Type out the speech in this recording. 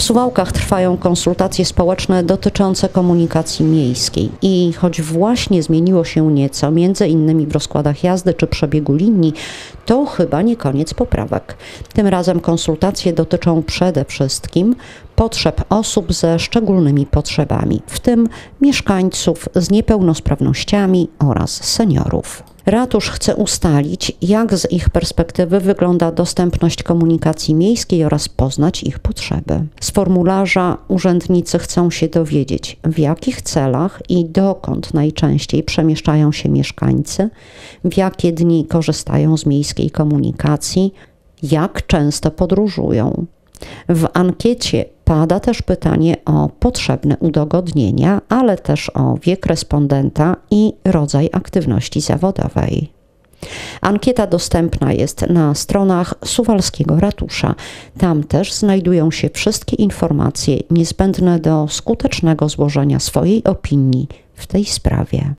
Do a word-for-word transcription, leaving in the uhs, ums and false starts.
Suwałkach trwają konsultacje społeczne dotyczące komunikacji miejskiej i choć właśnie zmieniło się nieco, między innymi w rozkładach jazdy czy przebiegu linii, to chyba nie koniec poprawek. Tym razem konsultacje dotyczą przede wszystkim potrzeb osób ze szczególnymi potrzebami, w tym mieszkańców z niepełnosprawnościami oraz seniorów. Ratusz chce ustalić, jak z ich perspektywy wygląda dostępność komunikacji miejskiej oraz poznać ich potrzeby. Z formularza urzędnicy chcą się dowiedzieć, w jakich celach i dokąd najczęściej przemieszczają się mieszkańcy, w jakie dni korzystają z miejskiej komunikacji, jak często podróżują. W ankiecie pada też pytanie o potrzebne udogodnienia, ale też o wiek respondenta i rodzaj aktywności zawodowej. Ankieta dostępna jest na stronach Suwalskiego Ratusza. Tam też znajdują się wszystkie informacje niezbędne do skutecznego złożenia swojej opinii w tej sprawie.